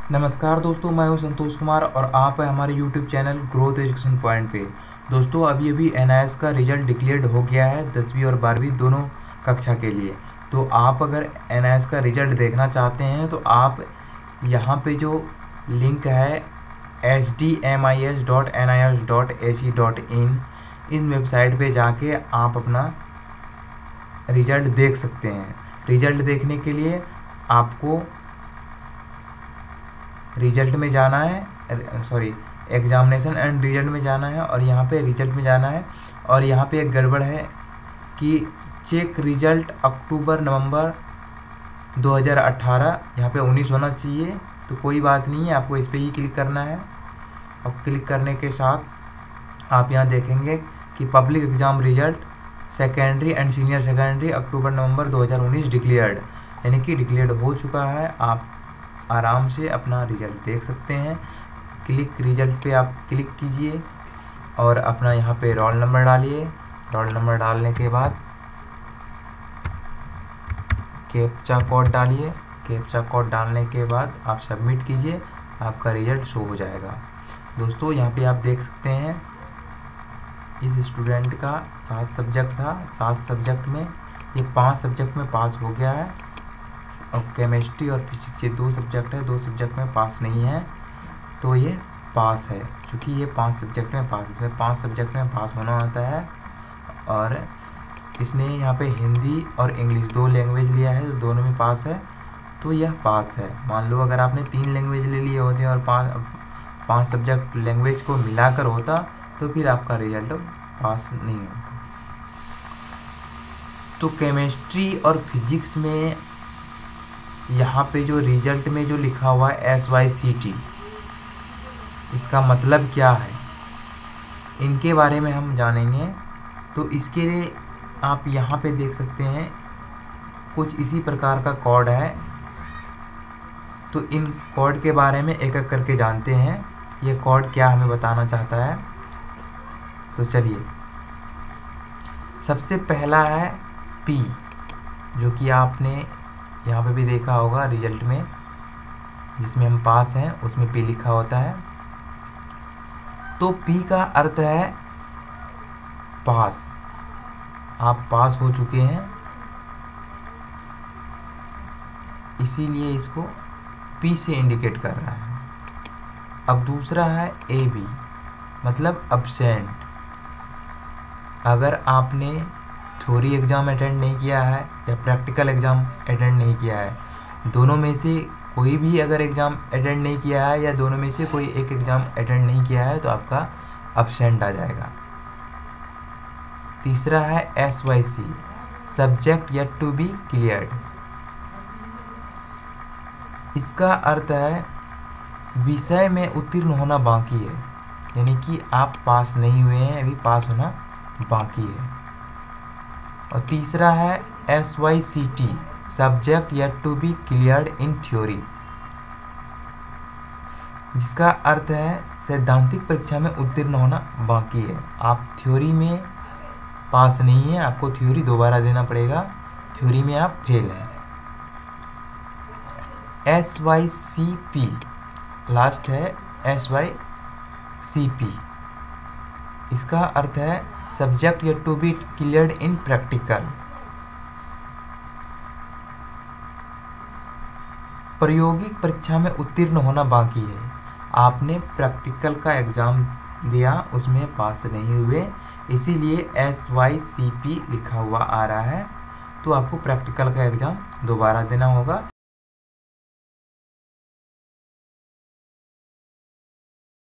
नमस्कार दोस्तों, मैं हूं संतोष कुमार और आप हैं हमारे YouTube channel growth education point पे। दोस्तों, अभी अभी NIS का रिजल्ट डिक्लेयर्ड हो गया है 10वीं और 12वीं दोनों कक्षा के लिए। तो आप अगर NIS का रिजल्ट देखना चाहते हैं तो आप यहाँ पे जो लिंक है hdmis.nis.ac.in इन वेबसाइट पे जाके आप अपना रिजल्ट देख सकते हैं। रिजल्ट देखने के लिए आपको रिजल्ट में जाना है, एग्जामिनेशन एंड रिजल्ट में जाना है और यहाँ पे रिजल्ट में जाना है। और यहाँ पे एक गड़बड़ है कि चेक रिजल्ट अक्टूबर नवंबर 2018, यहाँ पे 19 होना चाहिए। तो कोई बात नहीं है, आपको इस पर ही क्लिक करना है। और क्लिक करने के साथ आप यहाँ देखेंगे कि public exam result secondary and senior secondary October November 2019 declared, यानी कि डिक्लेयर्ड हो चुका है। आप आराम से अपना रिजल्ट देख सकते हैं। क्लिक रिजल्ट पे आप क्लिक कीजिए और अपना यहाँ पे रोल नंबर डालिए। रोल नंबर डालने के बाद कैप्चा कोड डालिए। कैप्चा कोड डालने के बाद आप सबमिट कीजिए, आपका रिजल्ट शो हो जाएगा। दोस्तों, यहाँ पे आप देख सकते हैं इस स्टूडेंट का 7 सब्जेक्ट था। 7 सब्जेक्ट में ये 5 सब्जेक्ट में पास हो गया है और केमिस्ट्री और फिजिक्स ये 2 सब्जेक्ट है, 2 सब्जेक्ट में पास नहीं है, तो ये पास है। क्योंकि ये 5 सब्जेक्ट में पास, इसमें 5 सब्जेक्ट में पास होना होता है। और इसने यहाँ पे हिंदी और इंग्लिश 2 लैंग्वेज लिया है, तो दोनों में पास है, तो यह पास है। मान लो अगर आपने 3 लैंग्वेज ले लिए होते और 5 सब्जेक्ट लैंग्वेज को मिलाकर होता तो फिर आपका रिजल्ट पास नहीं होता। तो केमिस्ट्री और फिजिक्स में यहाँ पे जो रिजल्ट में जो लिखा हुआ है SYCT, इसका मतलब क्या है, इनके बारे में हम जानेंगे। तो इसके लिए आप यहाँ पे देख सकते हैं कुछ इसी प्रकार का कोड है। तो इन कोड के बारे में एक एक करके जानते हैं, ये कोड क्या हमें बताना चाहता है। तो चलिए, सबसे पहला है P, जो कि आपने यहाँ पे भी देखा होगा रिजल्ट में, जिसमें हम पास हैं उसमें P लिखा होता है। तो P का अर्थ है पास, आप पास हो चुके हैं, इसीलिए इसको P से इंडिकेट कर रहा है। अब दूसरा है AB, मतलब अब्सेंट। अगर आपने थ्योरी एग्ज़ाम अटेंड नहीं किया है या प्रैक्टिकल एग्ज़ाम अटेंड नहीं किया है, दोनों में से कोई भी अगर एग्ज़ाम अटेंड नहीं किया है या दोनों में से कोई एक एग्ज़ाम अटेंड नहीं किया है, तो आपका अब्सेंट आ जाएगा। तीसरा है SYC, subject yet to be cleared. इसका अर्थ है विषय में उत्तीर्ण होना बाकी है, यानी कि आप पास नहीं हुए हैं, अभी पास होना बाकी है। और तीसरा है SYCT, subject yet to be cleared in theory, जिसका अर्थ है सैद्धांतिक परीक्षा में उत्तीर्ण होना बाकी है। आप थ्योरी में पास नहीं है, आपको थ्योरी दोबारा देना पड़ेगा, थ्योरी में आप फेल हैं। SYCP लास्ट है, SYCP, इसका अर्थ है subject yet to be cleared in practical. प्रायोगिक परीक्षा में उत्तीर्ण होना बाकी है, आपने प्रैक्टिकल का एग्ज़ाम दिया, उसमें पास नहीं हुए, इसीलिए SYCP लिखा हुआ आ रहा है। तो आपको प्रैक्टिकल का एग्ज़ाम दोबारा देना होगा।